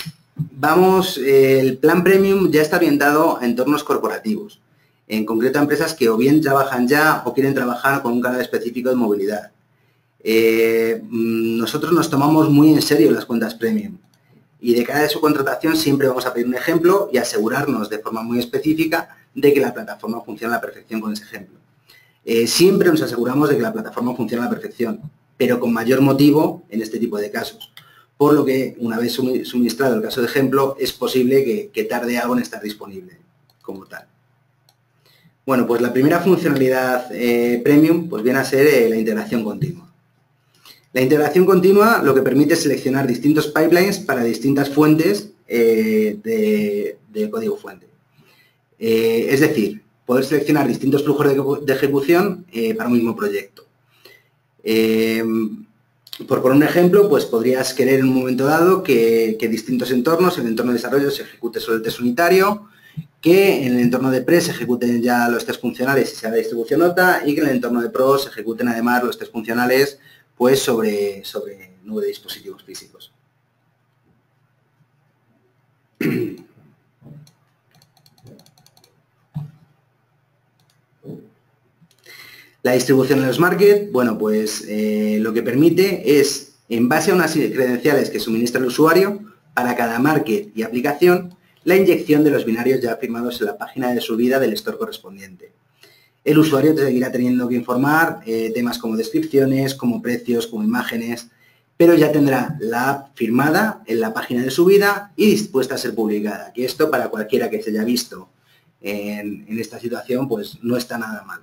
plan premium ya está orientado a entornos corporativos, en concreto a empresas que o bien trabajan ya o quieren trabajar con un canal específico de movilidad. Nosotros nos tomamos muy en serio las cuentas premium y de cara a su contratación siempre vamos a pedir un ejemplo y asegurarnos de forma muy específica de que la plataforma funciona a la perfección con ese ejemplo. Siempre nos aseguramos de que la plataforma funciona a la perfección, pero con mayor motivo en este tipo de casos, por lo que una vez suministrado el caso de ejemplo es posible que tarde algo en estar disponible como tal. Bueno, pues la primera funcionalidad premium pues viene a ser la integración continua. La integración continua lo que permite es seleccionar distintos pipelines para distintas fuentes de código fuente. Es decir, poder seleccionar distintos flujos de ejecución para un mismo proyecto. Por poner un ejemplo, pues podrías querer en un momento dado que distintos entornos, el entorno de desarrollo se ejecute sobre el test unitario, que en el entorno de pre se ejecuten ya los test funcionales y sea la distribución OTA, y que en el entorno de pro se ejecuten además los test funcionales pues sobre nube de dispositivos físicos. La distribución en los market, bueno, pues lo que permite es, en base a unas credenciales que suministra el usuario, para cada market y aplicación, la inyección de los binarios ya firmados en la página de subida del store correspondiente. El usuario seguirá teniendo que informar temas como descripciones, como precios, como imágenes, pero ya tendrá la app firmada en la página de subida y dispuesta a ser publicada. Que esto, para cualquiera que se haya visto en esta situación, pues no está nada mal.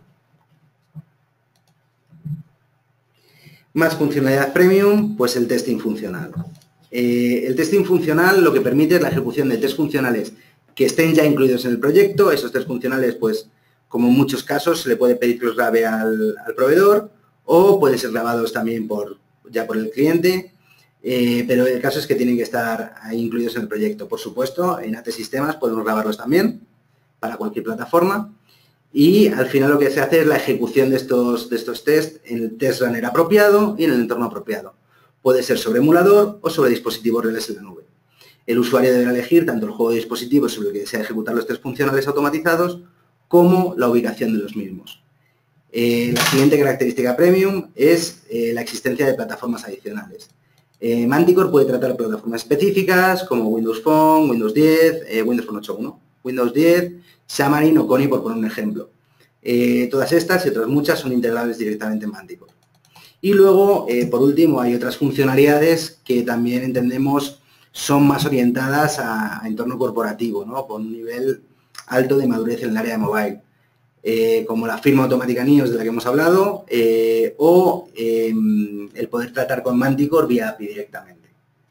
Más funcionalidad premium, pues el testing funcional. El testing funcional lo que permite es la ejecución de test funcionales que estén ya incluidos en el proyecto. Esos test funcionales, pues, como en muchos casos, se le puede pedir que los grabe al proveedor, o pueden ser grabados también ya por el cliente, pero el caso es que tienen que estar ahí incluidos en el proyecto. Por supuesto, en AT Sistemas podemos grabarlos también para cualquier plataforma. Y al final lo que se hace es la ejecución de estos test en el test runner apropiado y en el entorno apropiado. Puede ser sobre emulador o sobre dispositivos reales en la nube. El usuario deberá elegir tanto el juego de dispositivos sobre el que desea ejecutar los test funcionales automatizados como la ubicación de los mismos. La siguiente característica premium es la existencia de plataformas adicionales. Manticore puede tratar plataformas específicas como Windows Phone, Windows 10, Windows Phone 8.1, Windows 10, Xamarin o Kony, por poner un ejemplo. Todas estas y otras muchas son integrables directamente en Manticore. Y luego, por último, hay otras funcionalidades que también entendemos son más orientadas a entorno corporativo, ¿no? Con un nivel alto de madurez en el área de mobile, como la firma automática NIOS de la que hemos hablado, o el poder tratar con Manticore vía API directamente.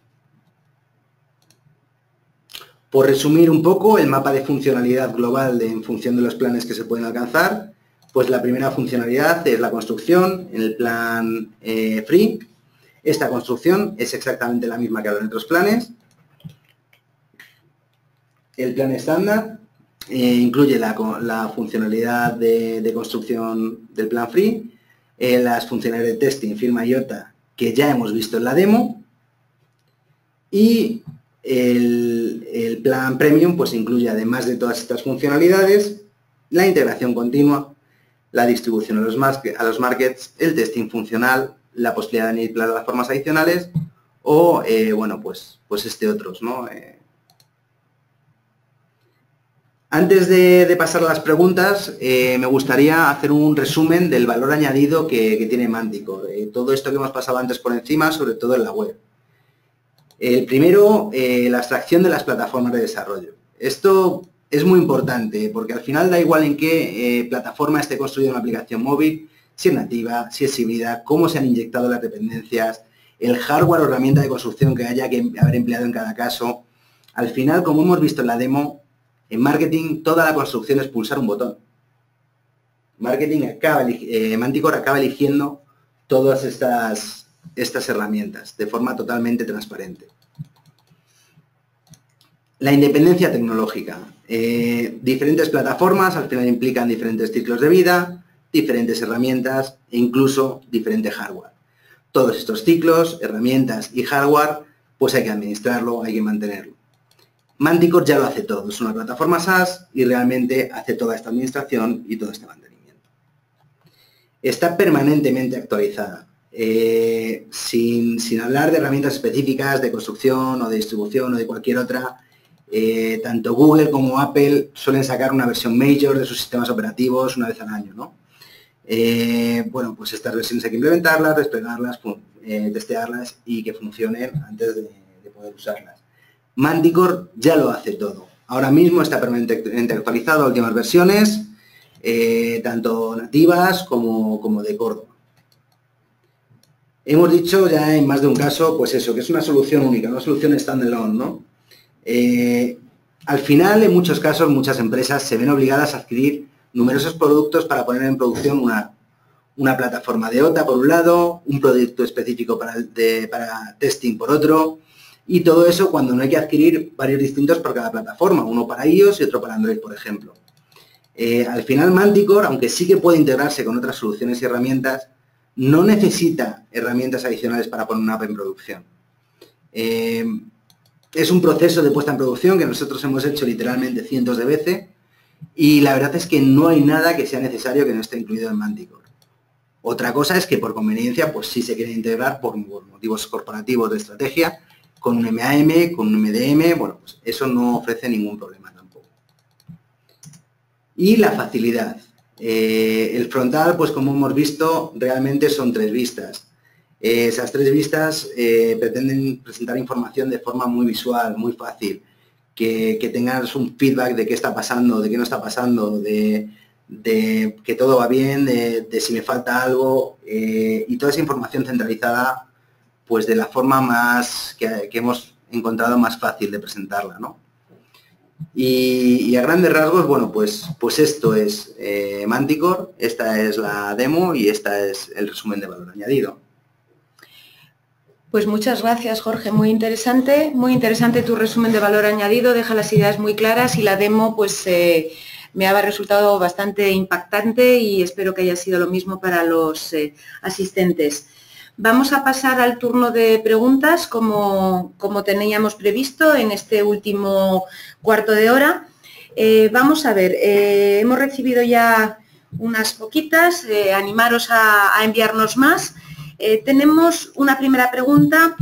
Por resumir un poco el mapa de funcionalidad global en función de los planes que se pueden alcanzar, pues la primera funcionalidad es la construcción en el plan free. Esta construcción es exactamente la misma que en otros planes. El plan estándar incluye la funcionalidad de construcción del plan free, las funcionalidades de testing, firma y OTA que ya hemos visto en la demo, y el plan premium pues incluye, además de todas estas funcionalidades, la integración continua, la distribución a los markets, el testing funcional, la posibilidad de añadir plataformas adicionales o, bueno, pues otros, ¿no? Antes de pasar a las preguntas, me gustaría hacer un resumen del valor añadido que tiene Manticore. Todo esto que hemos pasado antes por encima, sobre todo en la web. El primero, la abstracción de las plataformas de desarrollo. Esto es muy importante porque al final da igual en qué plataforma esté construida una aplicación móvil, si es nativa, si es híbrida, cómo se han inyectado las dependencias, el hardware o herramienta de construcción que haya que haber empleado en cada caso. Al final, como hemos visto en la demo, en marketing toda la construcción es pulsar un botón. Manticore acaba eligiendo todas estas herramientas de forma totalmente transparente. La independencia tecnológica. Diferentes plataformas al final implican diferentes ciclos de vida, diferentes herramientas e incluso diferente hardware. Todos estos ciclos, herramientas y hardware, pues hay que administrarlo, hay que mantenerlo. Manticore ya lo hace todo, es una plataforma SaaS y realmente hace toda esta administración y todo este mantenimiento. Está permanentemente actualizada. Sin hablar de herramientas específicas de construcción o de distribución o de cualquier otra, tanto Google como Apple suelen sacar una versión major de sus sistemas operativos una vez al año, ¿no? Bueno, pues estas versiones hay que implementarlas, desplegarlas, testearlas y que funcionen antes de poder usarlas. Manticore ya lo hace todo. Ahora mismo está permanentemente actualizado a últimas versiones, tanto nativas como de Córdoba. Hemos dicho ya en más de un caso, pues eso, que es una solución única, una solución standalone, ¿no? Al final, en muchos casos, muchas empresas se ven obligadas a adquirir numerosos productos para poner en producción una plataforma de OTA por un lado, un producto específico para testing por otro, Y todo eso cuando no hay que adquirir varios distintos por cada plataforma, uno para iOS y otro para Android, por ejemplo. Al final Manticore, aunque sí que puede integrarse con otras soluciones y herramientas, no necesita herramientas adicionales para poner una app en producción. Es un proceso de puesta en producción que nosotros hemos hecho literalmente cientos de veces y la verdad es que no hay nada que sea necesario que no esté incluido en Manticore. Otra cosa es que por conveniencia, pues sí se quiere integrar por motivos corporativos de estrategia con un MAM, con un MDM, bueno, pues eso no ofrece ningún problema tampoco. Y la facilidad. El frontal, pues como hemos visto, realmente son 3 vistas. Esas 3 vistas pretenden presentar información de forma muy visual, muy fácil, que tengas un feedback de qué está pasando, de qué no está pasando, de que todo va bien, de si me falta algo, y toda esa información centralizada, pues de la forma más que hemos encontrado más fácil de presentarla, ¿no? Y a grandes rasgos, bueno, pues esto es Manticore, esta es la demo y esta es el resumen de valor añadido. Pues muchas gracias, Jorge, muy interesante tu resumen de valor añadido, deja las ideas muy claras y la demo pues me ha resultado bastante impactante y espero que haya sido lo mismo para los asistentes. Vamos a pasar al turno de preguntas como teníamos previsto en este último cuarto de hora. Vamos a ver, hemos recibido ya unas poquitas, animaros a enviarnos más. Tenemos una primera pregunta.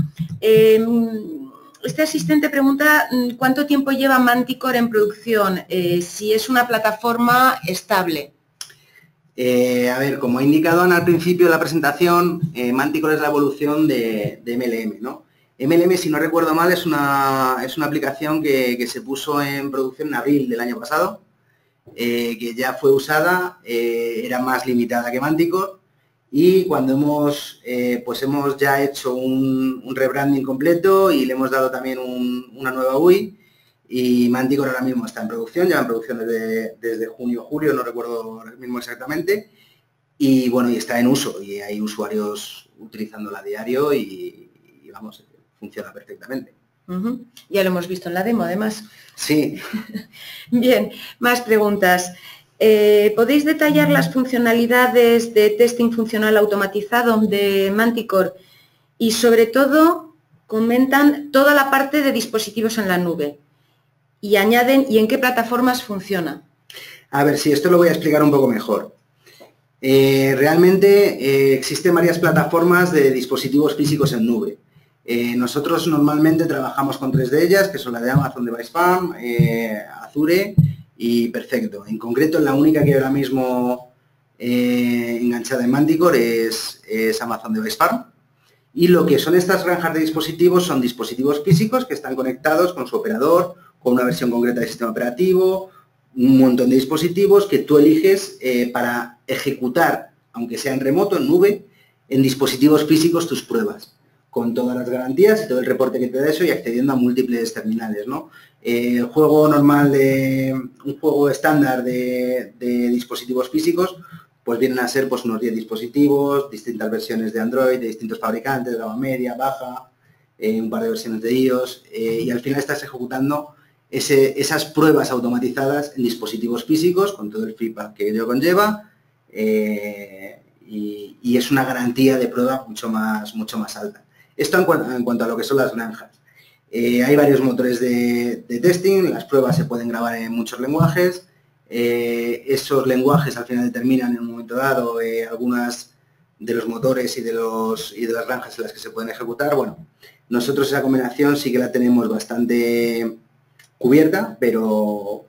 Este asistente pregunta ¿cuánto tiempo lleva Manticore en producción? Si es una plataforma estable. A ver, como he indicado al principio de la presentación, Manticore es la evolución de MLM, ¿no? MLM, si no recuerdo mal, es una aplicación que se puso en producción en abril del año pasado, que ya fue usada, era más limitada que Manticore, y cuando hemos ya hecho un rebranding completo y le hemos dado también una nueva UI, y Manticore ahora mismo está en producción, lleva en producción desde junio o julio, no recuerdo ahora mismo exactamente, y bueno, y está en uso, y hay usuarios utilizándola a diario y vamos, funciona perfectamente. Ya lo hemos visto en la demo, además. Sí. Bien, más preguntas. ¿Podéis detallar las funcionalidades de testing funcional automatizado de Manticore? Y sobre todo, comentan toda la parte de dispositivos en la nube. Y añaden, ¿y en qué plataformas funciona? A ver, si esto lo voy a explicar un poco mejor. Realmente existen varias plataformas de dispositivos físicos en nube. Nosotros normalmente trabajamos con 3 de ellas, que son la de Amazon Device Farm, Azure y Perfecto. En concreto, la única que ahora mismo enganchada en Manticore es Amazon Device Farm. Y lo que son estas granjas de dispositivos son dispositivos físicos que están conectados con su operador, con una versión concreta del sistema operativo, un montón de dispositivos que tú eliges para ejecutar, aunque sea en remoto, en nube, en dispositivos físicos tus pruebas, con todas las garantías y todo el reporte que te da eso y accediendo a múltiples terminales, ¿no? El juego normal un juego estándar de dispositivos físicos, pues vienen a ser pues unos 10 dispositivos, distintas versiones de Android, de distintos fabricantes, gama media, baja, un par de versiones de iOS, y al final estás ejecutando esas pruebas automatizadas en dispositivos físicos, con todo el feedback que ello conlleva, y es una garantía de prueba mucho más alta. Esto en cuanto a lo que son las granjas. Hay varios motores de testing, las pruebas se pueden grabar en muchos lenguajes, esos lenguajes al final determinan en un momento dado algunas de los motores y de las granjas en las que se pueden ejecutar. Bueno, nosotros esa combinación sí que la tenemos bastante cubierta, pero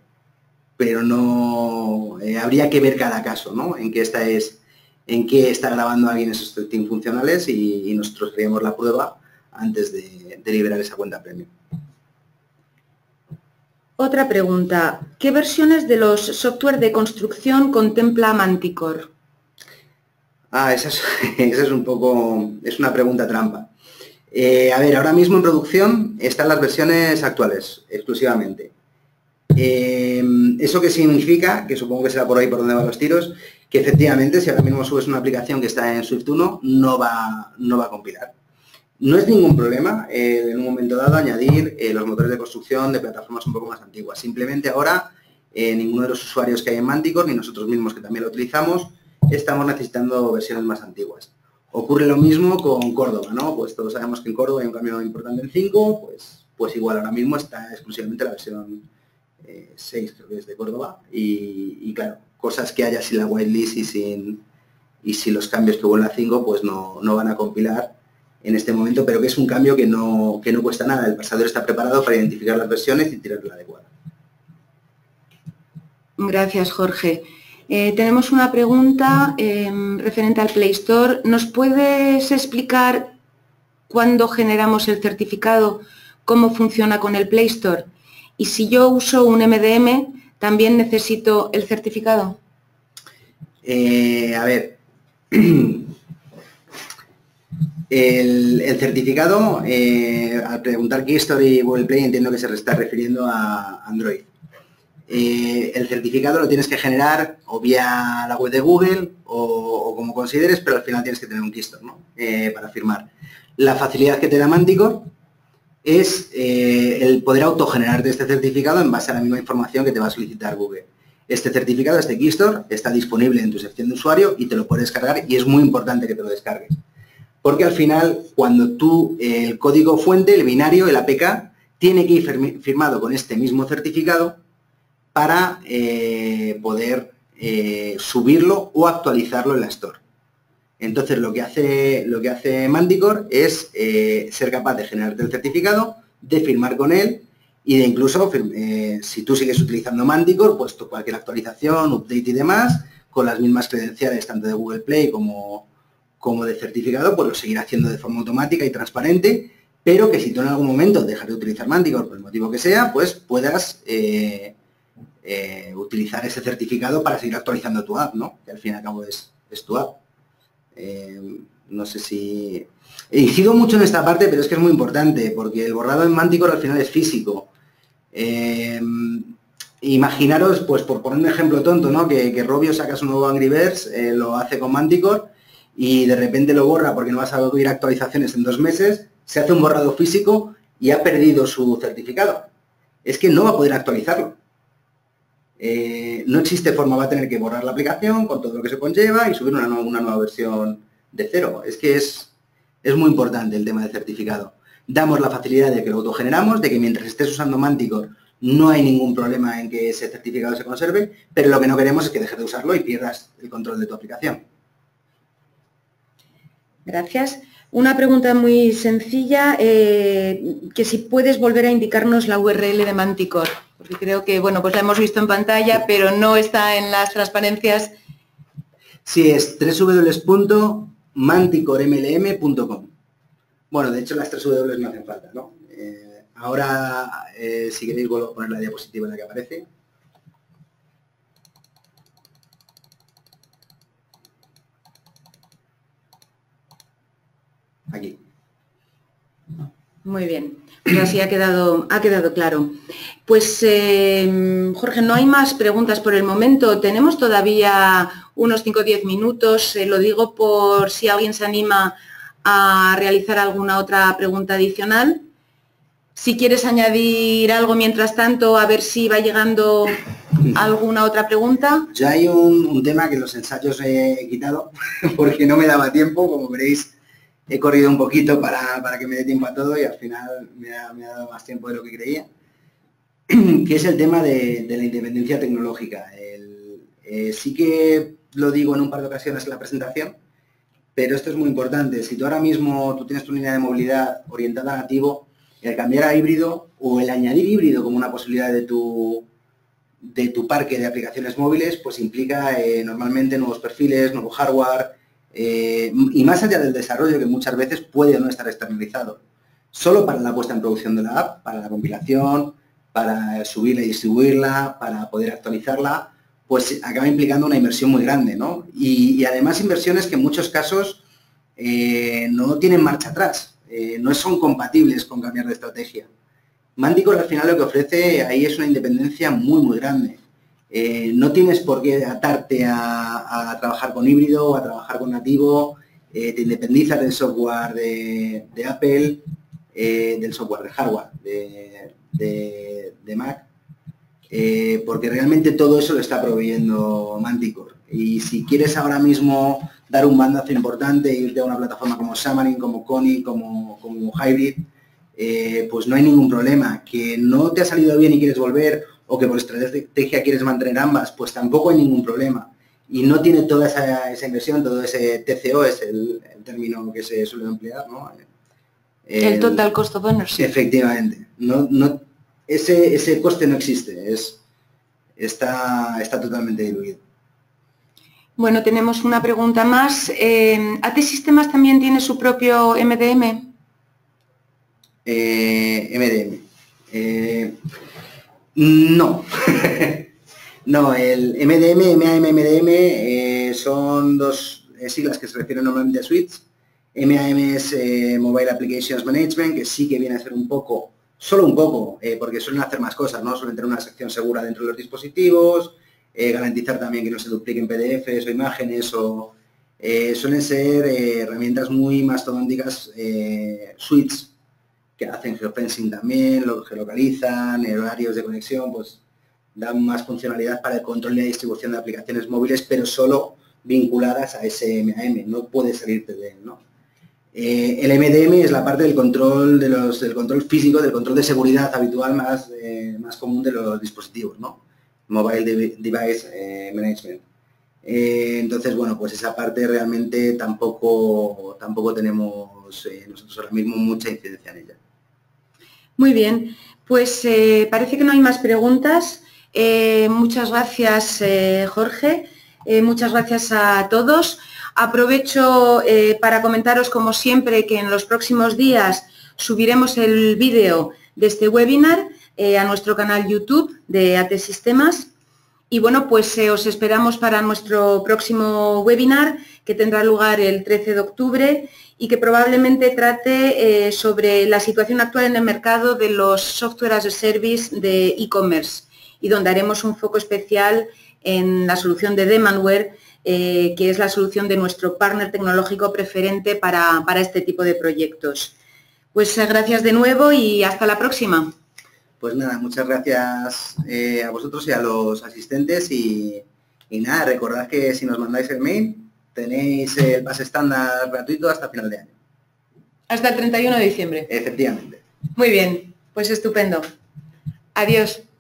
no habría que ver cada caso, ¿no? En qué está grabando alguien esos testing funcionales y nosotros creamos la prueba antes de liberar esa cuenta premium. Otra pregunta. ¿Qué versiones de los software de construcción contempla Manticore? Esa es una pregunta trampa. A ver, ahora mismo en producción están las versiones actuales, exclusivamente. ¿Eso qué significa? Que supongo que será por ahí por donde van los tiros, que efectivamente si ahora mismo subes una aplicación que está en Swift 1, no va a compilar. No es ningún problema en un momento dado añadir los motores de construcción de plataformas un poco más antiguas. Simplemente ahora ninguno de los usuarios que hay en Manticore, ni nosotros mismos que también lo utilizamos, estamos necesitando versiones más antiguas. Ocurre lo mismo con Córdoba, ¿no? Pues todos sabemos que en Córdoba hay un cambio importante en 5, pues igual ahora mismo está exclusivamente la versión 6, creo que es de Córdoba, y claro, cosas que haya sin la whitelist y sin los cambios que hubo en la 5, pues no van a compilar en este momento, pero que es un cambio que no cuesta nada. El pasador está preparado para identificar las versiones y tirar la adecuada. Gracias, Jorge. Tenemos una pregunta referente al Play Store. ¿Nos puedes explicar cuándo generamos el certificado, cómo funciona con el Play Store? Y si yo uso un MDM, ¿también necesito el certificado? A ver, el certificado, al preguntar Keystore y Google Play, entiendo que se está refiriendo a Android. El certificado lo tienes que generar o vía la web de Google o como consideres, pero al final tienes que tener un Keystore, ¿no? Para firmar. La facilidad que te da Manticore es el poder autogenerarte este certificado en base a la misma información que te va a solicitar Google. Este certificado, este Keystore, está disponible en tu sección de usuario y te lo puedes descargar, y es muy importante que te lo descargues. Porque al final, cuando tú, el código fuente, el binario, el APK, tiene que ir firmado con este mismo certificado para poder subirlo o actualizarlo en la Store. Entonces, lo que hace Manticore es ser capaz de generarte el certificado, de firmar con él y de incluso, si tú sigues utilizando Manticore, pues cualquier actualización, update y demás, con las mismas credenciales tanto de Google Play como de certificado, pues lo seguirá haciendo de forma automática y transparente, pero que si tú en algún momento dejas de utilizar Manticore por el motivo que sea, pues puedas utilizar ese certificado para seguir actualizando tu app, ¿no? Que al fin y al cabo es tu app. No sé si... Incido mucho en esta parte, pero es que es muy importante, porque el borrado en Manticore al final es físico. Imaginaros, pues por poner un ejemplo tonto, ¿no? Que Robio saca su nuevo Angry Birds, lo hace con Manticore y de repente lo borra porque no vas a oír actualizaciones en 2 meses, se hace un borrado físico y ha perdido su certificado. Es que no va a poder actualizarlo. No existe forma, va a tener que borrar la aplicación con todo lo que se conlleva y subir una nueva versión de cero. Es que es muy importante el tema del certificado. Damos la facilidad de que lo autogeneramos, de que mientras estés usando Manticore no hay ningún problema en que ese certificado se conserve, pero lo que no queremos es que dejes de usarlo y pierdas el control de tu aplicación. Gracias. Una pregunta muy sencilla, que si puedes volver a indicarnos la URL de Manticore, porque creo que, bueno, pues la hemos visto en pantalla, pero no está en las transparencias. Sí, es www.manticoremlm.com. Bueno, de hecho las 3 W no hacen falta, ¿no? Ahora, si queréis, vuelvo a poner la diapositiva en la que aparece. Aquí. Muy bien, pues así ha quedado claro. Pues, Jorge, no hay más preguntas por el momento. Tenemos todavía unos 5 o 10 minutos. Lo digo por si alguien se anima a realizar alguna otra pregunta adicional. Si quieres añadir algo mientras tanto, a ver si va llegando alguna otra pregunta. Ya hay un tema que en los ensayos he quitado porque no me daba tiempo, como veréis. He corrido un poquito para que me dé tiempo a todo y al final me ha dado más tiempo de lo que creía, que es el tema de la independencia tecnológica. Sí que lo digo en un par de ocasiones en la presentación, pero esto es muy importante. Si tú ahora mismo tienes tu línea de movilidad orientada a nativo, el cambiar a híbrido o el añadir híbrido como una posibilidad de tu parque de aplicaciones móviles, pues implica normalmente nuevos perfiles, nuevo hardware, y más allá del desarrollo, que muchas veces puede o no estar externalizado, solo para la puesta en producción de la app, para la compilación, para subirla y distribuirla, para poder actualizarla, pues acaba implicando una inversión muy grande, ¿no? Y además inversiones que en muchos casos no tienen marcha atrás, no son compatibles con cambiar de estrategia. Manticore al final lo que ofrece ahí es una independencia muy, muy grande. No tienes por qué atarte a trabajar con híbrido o a trabajar con nativo. te independizas del software de Apple, del software de hardware de Mac, porque realmente todo eso lo está proveyendo Manticore. Y si quieres ahora mismo dar un bandazo importante e irte a una plataforma como Xamarin, como Kony, como Hybrid, pues no hay ningún problema. Que no te ha salido bien y quieres volver, o que por estrategia quieres mantener ambas, pues tampoco hay ningún problema. Y no tiene toda esa inversión, todo ese TCO, es el término que se suele emplear, ¿no? El Total Cost of Ownership. Efectivamente. Ese coste no existe, está totalmente diluido. Bueno, tenemos una pregunta más. ¿AT Sistemas también tiene su propio MDM? MDM. No. No, el MDM, MAM, son dos siglas que se refieren normalmente a suites. MAM es Mobile Applications Management, que sí que viene a ser un poco, solo un poco, porque suelen hacer más cosas, ¿no? Suelen tener una sección segura dentro de los dispositivos, garantizar también que no se dupliquen PDFs o imágenes, o suelen ser herramientas muy mastodónticas, suites, que hacen geofencing también, lo geolocalizan, horarios de conexión, pues dan más funcionalidad para el control y la distribución de aplicaciones móviles, pero solo vinculadas a ese MAM, no puedes salirte de él, ¿no? El MDM es la parte del control del control físico, del control de seguridad habitual más común de los dispositivos, ¿no? Mobile Device Management. Entonces, bueno, pues esa parte realmente tampoco tenemos nosotros ahora mismo mucha incidencia en ella. Muy bien, pues parece que no hay más preguntas. Muchas gracias, Jorge. Muchas gracias a todos. Aprovecho para comentaros, como siempre, que en los próximos días subiremos el vídeo de este webinar a nuestro canal YouTube de AT Sistemas. Y bueno, pues os esperamos para nuestro próximo webinar, que tendrá lugar el 13 de octubre y que probablemente trate sobre la situación actual en el mercado de los software as a service de e-commerce, y donde haremos un foco especial en la solución de Demandware, que es la solución de nuestro partner tecnológico preferente para este tipo de proyectos. Pues gracias de nuevo y hasta la próxima. Pues nada, muchas gracias a vosotros y a los asistentes y nada, recordad que si nos mandáis el mail tenéis el pase estándar gratuito hasta final de año. Hasta el 31 de diciembre. Efectivamente. Muy bien, pues estupendo. Adiós.